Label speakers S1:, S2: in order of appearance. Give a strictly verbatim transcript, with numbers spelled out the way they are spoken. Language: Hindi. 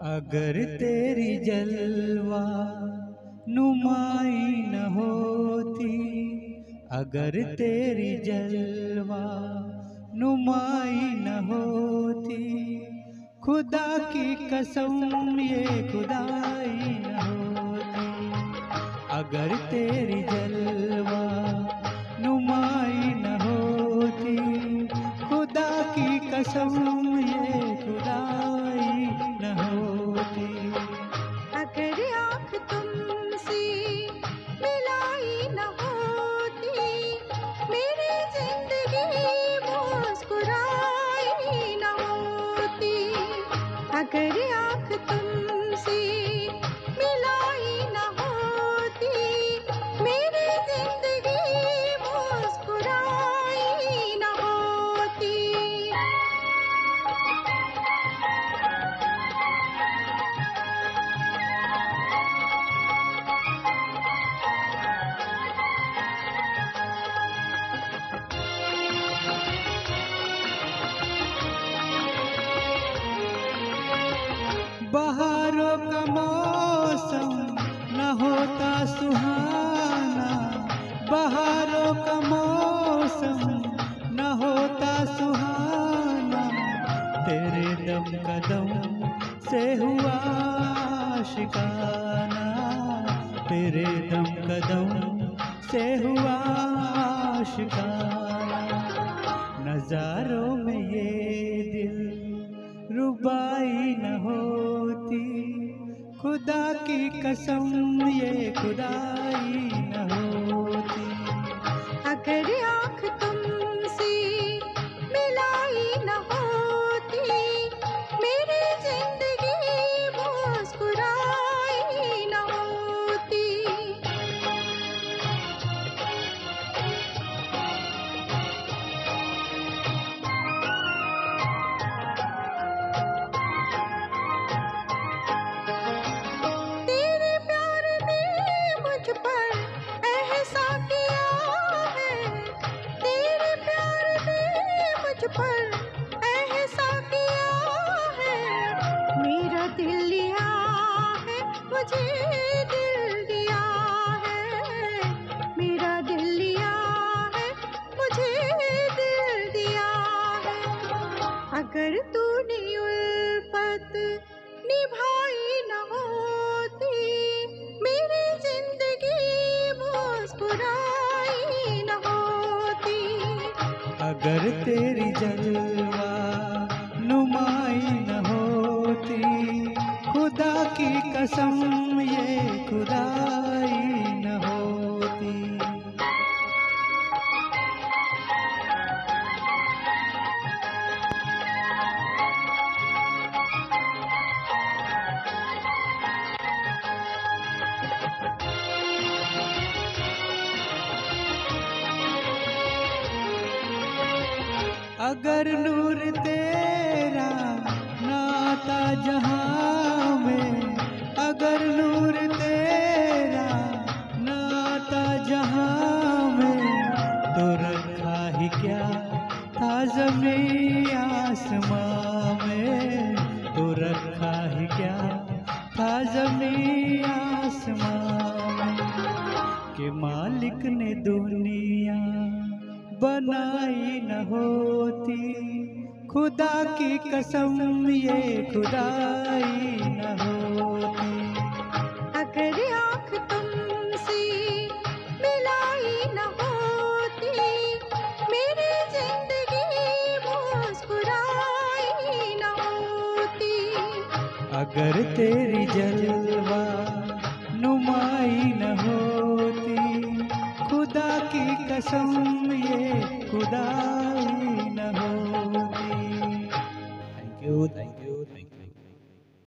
S1: अगर तेरी जलवा नुमाई न होती, अगर तेरी जलवा नुमाई न होती, खुदा की कसम ये खुदाई न होती। अगर तेरी जलवा नुमाई न होती, खुदा की कसम ये खुदाई न होती।
S2: अगर आँख तुमसे मिलाई न होती, मेरी जिंदगी मुस्कुराई न होती। अगर आँख तुमसे मिलाई न होती, मेरी जिंदगी मुस्कुराई न होती।
S1: बहारों का मौसम न होता सुहाना, बहारों का मौसम न होता सुहाना, तेरे दम कदम से हुआ आशिकाना, तेरे दम कदम से हुआ आशिकाना। नजारों में ये दिल रुबाई न होती, खुदा की कसम ये खुदाई न होती।
S2: अगर आँख तुमसे मिलाई न होती, मेरी जिंदगी मुस्कुराई न होती। तेरे प्यार ने मुझ पर एहसान किया है, तेरे प्यार ने मुझ पर एहसान किया है। मेरा दिल लिया है, मुझे दिल दिया है। मेरा दिल लिया है, मुझे दिल दिया है। अगर तूने उल्फत निभाई न होती, मेरी जिंदगी मुस्कुराई न होती।
S1: अगर तेरी जलवा नुमाई न होती, खुदा की कसम ये खुदाई न होती। अगर नूर तेरा नाता जहां में, अगर नूर तेरा नाता जहां में, तो रखा ही क्या था ज़मीं आसमां में, तो रखा ही क्या था ज़मीं आसमां में। कि मालिक ने दुनिया बनाई न होती, खुदा की कसम ये खुदाई न होती।
S2: अगर आँख तुमसे मिलाई न होती, मेरी जिंदगी मुस्कुराई न होती।
S1: अगर तेरी जलवा नुमाई न होती, खुदा की कसम ये खुदाई न होती। Thank you thank you.